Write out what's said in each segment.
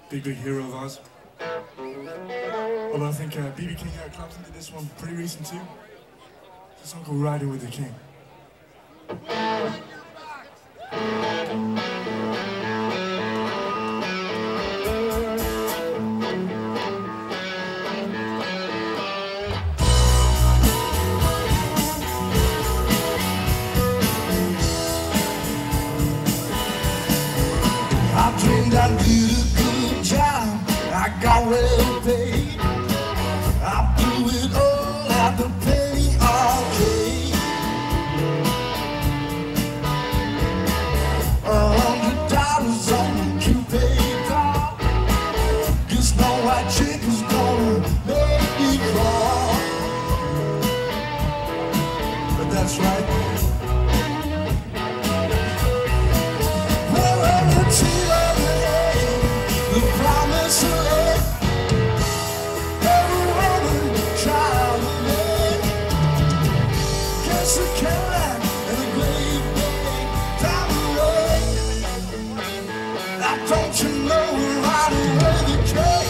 big hero of ours. Although I think B.B. King Clapton did this one pretty recent too. It's a song called Riding with the King. I dreamed I did a good job, I got well paid. I blew it all at the penny arcade. $100 on the Cupid doll. Guess no white chick is gonna make me crawl. But that's right. The promise of it, every woman tried to make. Guess a Cadillac and a great big diamond ring. Now don't you know we're riding with the king?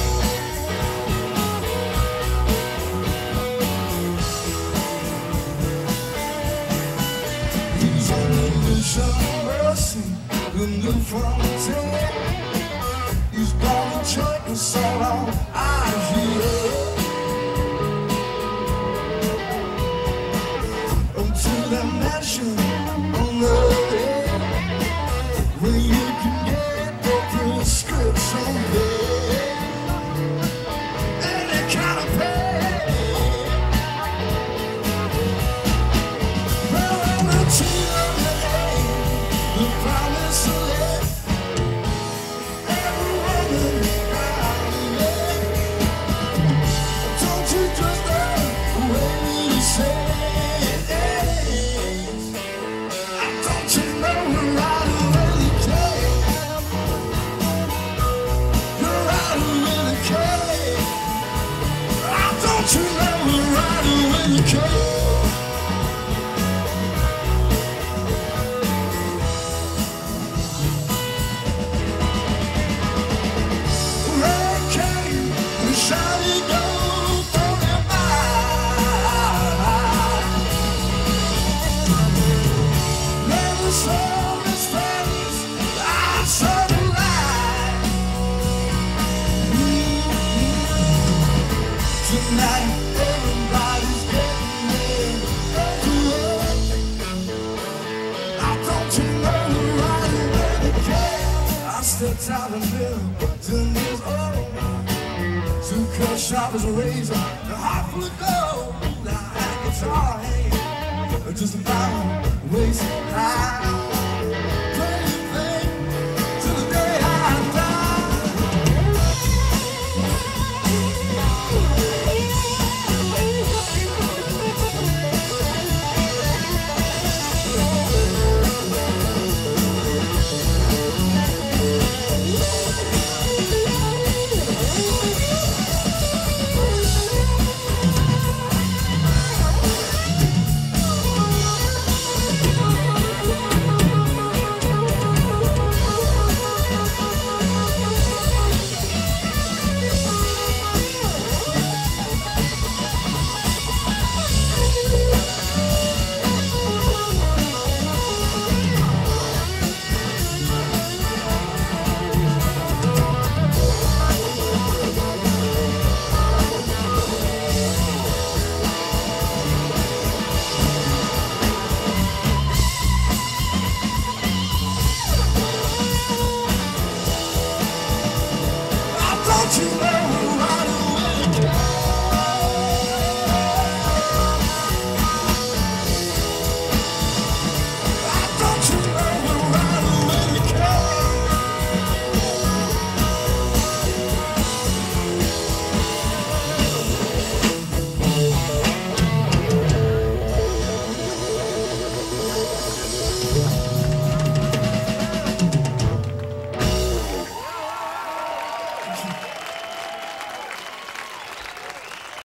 He's on the mission of mercy, the new frontier. He's gonna take us all on out here until that mansion on the hill where you can get the prescription pill, any kind of pain. Well, on the team of the aim, the promise of it. Don't you know we're riding with the king? Red cane, the shiny gold on your mind. Never saw his face, I saw the light. Tonight everybody's getting ready to work. Now don't you know we're riding with the king? I stepped out the middle, 10 years old. 2 cut sharp as a razor, a heart full of gold. Now I had a guitar hand, just about waist high.